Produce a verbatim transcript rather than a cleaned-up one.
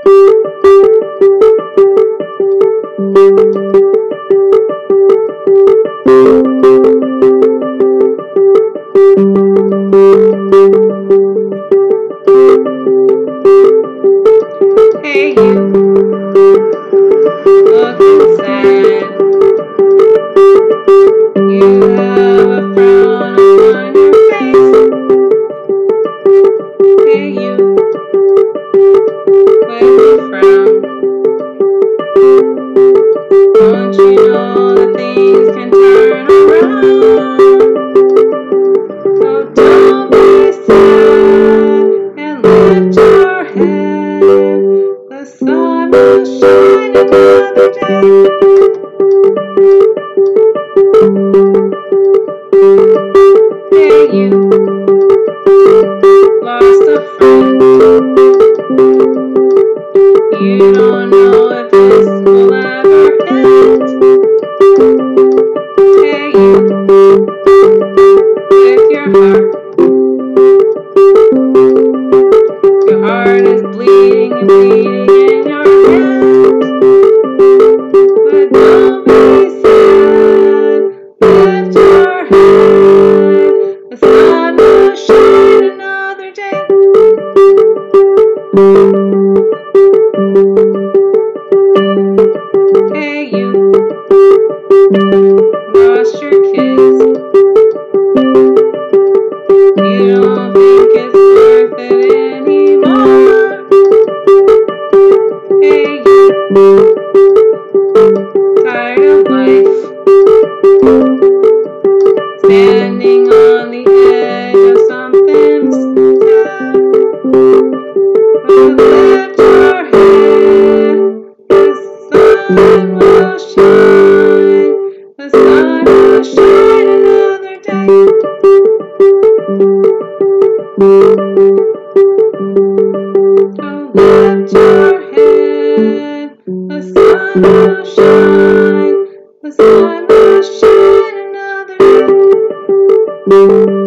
Hey you, looking sad. You have a frown on your face. Hey you, with a frown. Don't you know that things can turn around? So don't be sad and lift your head. The sun will shine another day. Hey you, lost a friend. You don't know if this will ever end. Hey you, with your heart. Your heart is bleeding and bleeding in your hand. But don't be sad, lift your head. The sun will shine another day. Hey you, lost your kids. You don't think it's worth it anymore. Hey you, tired of life, standing on the edge of something sad. But lift your head, the sun will shine, the sun will shine another day. So lift your head, the sun will shine, the sun will shine another day.